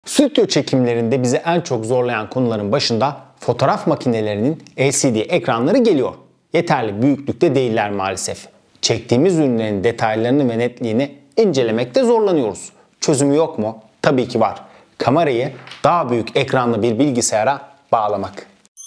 Stüdyo çekimlerinde bizi en çok zorlayan konuların başında fotoğraf makinelerinin LCD ekranları geliyor. Yeterli büyüklükte değiller maalesef. Çektiğimiz ürünlerin detaylarını ve netliğini incelemekte zorlanıyoruz. Çözümü yok mu? Tabii ki var. Kamerayı daha büyük ekranlı bir bilgisayara bağlamak.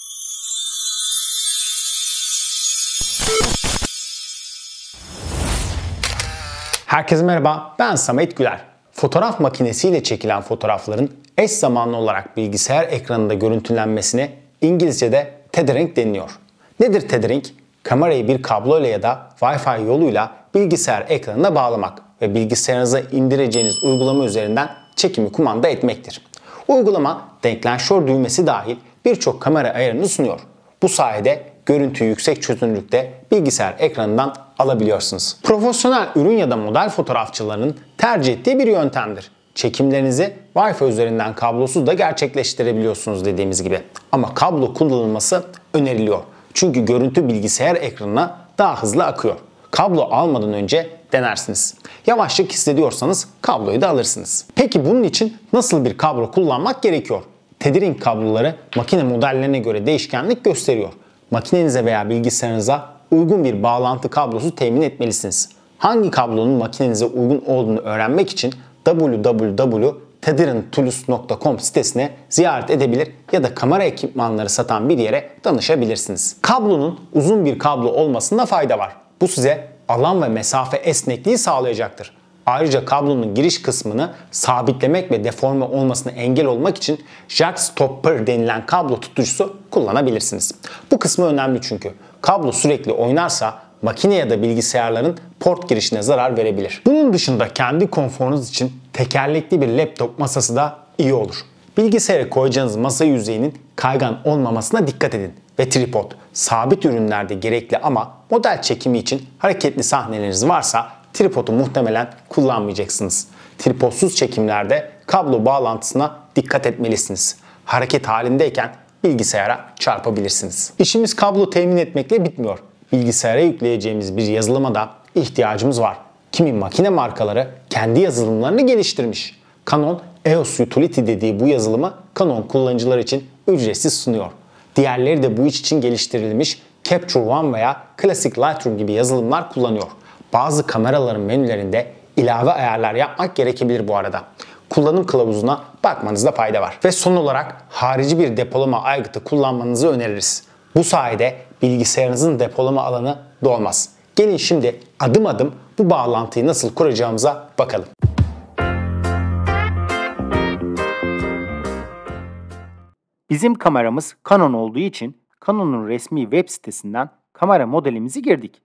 Herkese merhaba, ben Samet Güler. Fotoğraf makinesiyle çekilen fotoğrafların eş zamanlı olarak bilgisayar ekranında görüntülenmesine İngilizce'de tethering deniliyor. Nedir tethering? Kamerayı bir kabloyla ya da Wi-Fi yoluyla bilgisayar ekranına bağlamak ve bilgisayarınıza indireceğiniz uygulama üzerinden çekimi kumanda etmektir. Uygulama deklanşör düğmesi dahil birçok kamera ayarını sunuyor. Bu sayede görüntüyü yüksek çözünürlükte bilgisayar ekranından alabiliyorsunuz. Profesyonel ürün ya da model fotoğrafçılarının tercih ettiği bir yöntemdir. Çekimlerinizi Wi-Fi üzerinden kablosuz da gerçekleştirebiliyorsunuz dediğimiz gibi. Ama kablo kullanılması öneriliyor. Çünkü görüntü bilgisayar ekranına daha hızlı akıyor. Kablo almadan önce denersiniz. Yavaşlık hissediyorsanız kabloyu da alırsınız. Peki bunun için nasıl bir kablo kullanmak gerekiyor? Tethering kabloları makine modellerine göre değişkenlik gösteriyor. Makinenize veya bilgisayarınıza uygun bir bağlantı kablosu temin etmelisiniz. Hangi kablonun makinenize uygun olduğunu öğrenmek için www.tetheringtools.com sitesine ziyaret edebilir ya da kamera ekipmanları satan bir yere danışabilirsiniz. Kablonun uzun bir kablo olmasında fayda var. Bu size alan ve mesafe esnekliği sağlayacaktır. Ayrıca kablonun giriş kısmını sabitlemek ve deforme olmasına engel olmak için jack stopper denilen kablo tutucusu kullanabilirsiniz. Bu kısmı önemli çünkü kablo sürekli oynarsa makine ya da bilgisayarların port girişine zarar verebilir. Bunun dışında kendi konforunuz için tekerlekli bir laptop masası da iyi olur. Bilgisayara koyacağınız masa yüzeyinin kaygan olmamasına dikkat edin ve tripod. Sabit ürünlerde gerekli ama model çekimi için hareketli sahneleriniz varsa tripodu muhtemelen kullanmayacaksınız. Tripodsuz çekimlerde kablo bağlantısına dikkat etmelisiniz. Hareket halindeyken bilgisayara çarpabilirsiniz. İşimiz kablo temin etmekle bitmiyor. Bilgisayara yükleyeceğimiz bir yazılıma da ihtiyacımız var. Kimi makine markaları kendi yazılımlarını geliştirmiş. Canon EOS Utility dediği bu yazılımı Canon kullanıcılar için ücretsiz sunuyor. Diğerleri de bu iş için geliştirilmiş Capture One veya Classic Lightroom gibi yazılımlar kullanıyor. Bazı kameraların menülerinde ilave ayarlar yapmak gerekebilir bu arada. Kullanım kılavuzuna bakmanızda fayda var. Ve son olarak harici bir depolama aygıtı kullanmanızı öneririz. Bu sayede bilgisayarınızın depolama alanı dolmaz. Gelin şimdi adım adım bu bağlantıyı nasıl kuracağımıza bakalım. Bizim kameramız Canon olduğu için Canon'un resmi web sitesinden kamera modelimizi girdik.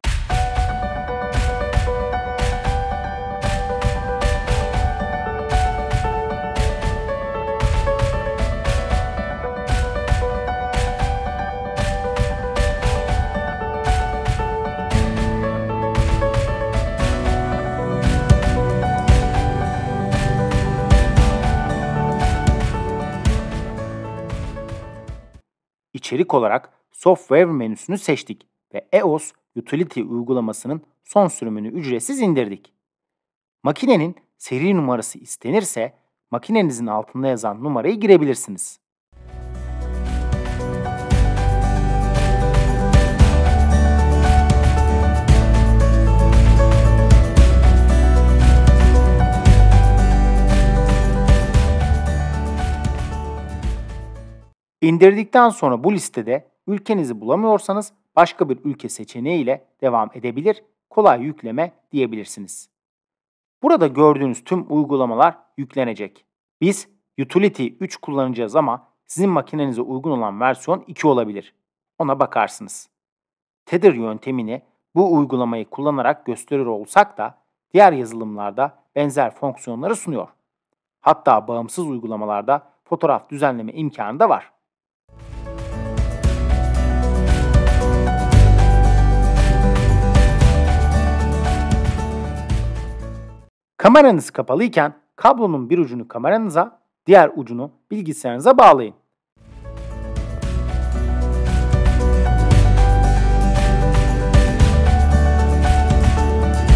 İçerik olarak Software menüsünü seçtik ve EOS Utility uygulamasının son sürümünü ücretsiz indirdik. Makinenin seri numarası istenirse makinenizin altında yazan numarayı girebilirsiniz. İndirdikten sonra bu listede ülkenizi bulamıyorsanız başka bir ülke seçeneğiyle devam edebilir, kolay yükleme diyebilirsiniz. Burada gördüğünüz tüm uygulamalar yüklenecek. Biz Utility 3 kullanacağız ama sizin makinenize uygun olan versiyon 2 olabilir. Ona bakarsınız. Tether yöntemini bu uygulamayı kullanarak gösterir olsak da diğer yazılımlarda benzer fonksiyonları sunuyor. Hatta bağımsız uygulamalarda fotoğraf düzenleme imkanı da var. Kameranız kapalıyken kablonun bir ucunu kameranıza, diğer ucunu bilgisayarınıza bağlayın.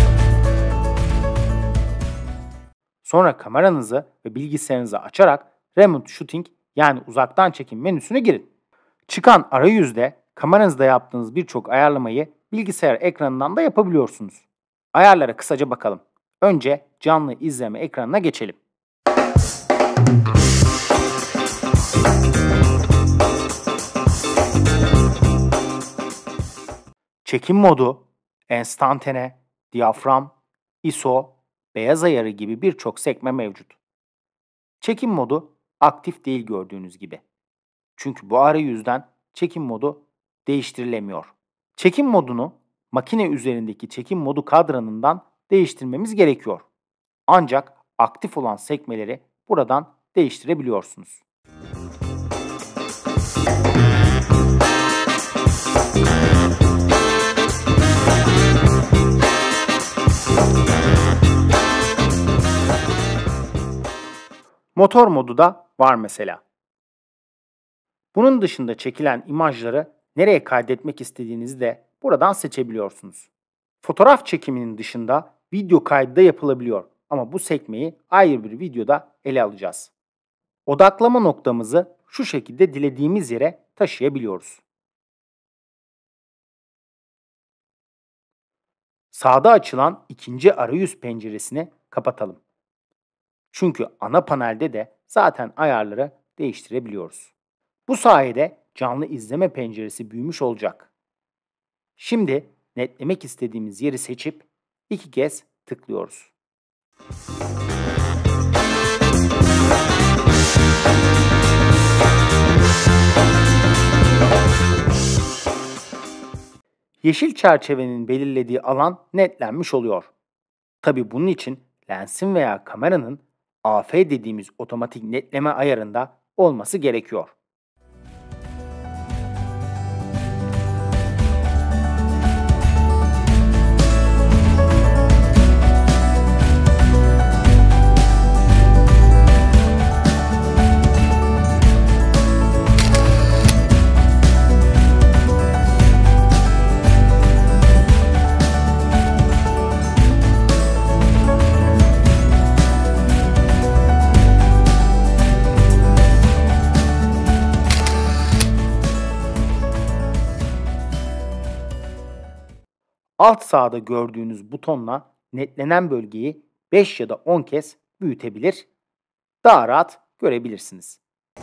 Sonra kameranızı ve bilgisayarınızı açarak Remote Shooting yani uzaktan çekim menüsüne girin. Çıkan arayüzde kameranızda yaptığınız birçok ayarlamayı bilgisayar ekranından da yapabiliyorsunuz. Ayarlara kısaca bakalım. Önce canlı izleme ekranına geçelim. Çekim modu, enstantane, diyafram, ISO, beyaz ayarı gibi birçok sekme mevcut. Çekim modu aktif değil gördüğünüz gibi. Çünkü bu arayüzden çekim modu değiştirilemiyor. Çekim modunu makine üzerindeki çekim modu kadranından değiştirmemiz gerekiyor. Ancak aktif olan sekmeleri buradan değiştirebiliyorsunuz. Motor modu da var mesela. Bunun dışında çekilen imajları nereye kaydetmek istediğinizi de buradan seçebiliyorsunuz. Fotoğraf çekiminin dışında video kaydı da yapılabiliyor ama bu sekmeyi ayrı bir videoda ele alacağız. Odaklama noktamızı şu şekilde dilediğimiz yere taşıyabiliyoruz. Sağda açılan ikinci arayüz penceresini kapatalım. Çünkü ana panelde de zaten ayarları değiştirebiliyoruz. Bu sayede canlı izleme penceresi büyümüş olacak. Şimdi netlemek istediğimiz yeri seçip 2 kez tıklıyoruz. Yeşil çerçevenin belirlediği alan netlenmiş oluyor. Tabii bunun için lensin veya kameranın AF dediğimiz otomatik netleme ayarında olması gerekiyor. Alt sağda gördüğünüz butonla netlenen bölgeyi 5 ya da 10 kez büyütebilir, daha rahat görebilirsiniz.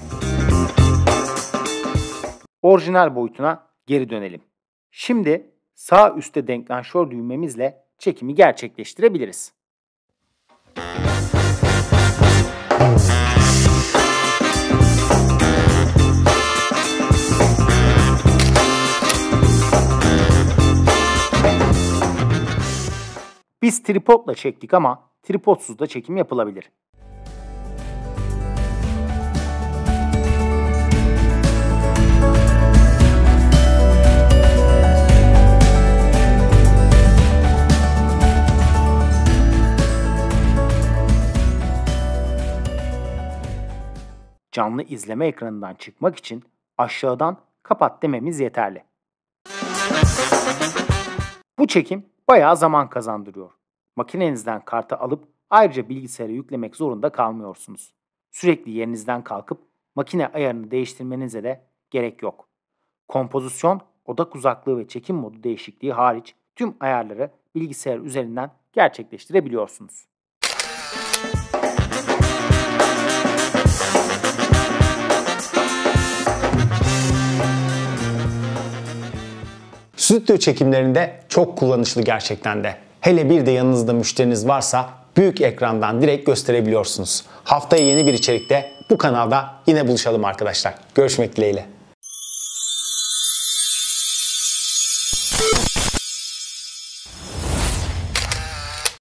Orijinal boyutuna geri dönelim. Şimdi sağ üstte denklanşör düğmemizle çekimi gerçekleştirebiliriz. Biz tripodla çektik ama tripodsuz da çekim yapılabilir. Canlı izleme ekranından çıkmak için aşağıdan kapat dememiz yeterli. Bu çekim bayağı zaman kazandırıyor. Makinenizden kartı alıp ayrıca bilgisayara yüklemek zorunda kalmıyorsunuz. Sürekli yerinizden kalkıp makine ayarını değiştirmenize de gerek yok. Kompozisyon, odak uzaklığı ve çekim modu değişikliği hariç tüm ayarları bilgisayar üzerinden gerçekleştirebiliyorsunuz. Stüdyo çekimlerinde çok kullanışlı gerçekten de. Hele bir de yanınızda müşteriniz varsa büyük ekrandan direkt gösterebiliyorsunuz. Haftaya yeni bir içerikte bu kanalda yine buluşalım arkadaşlar. Görüşmek dileğiyle.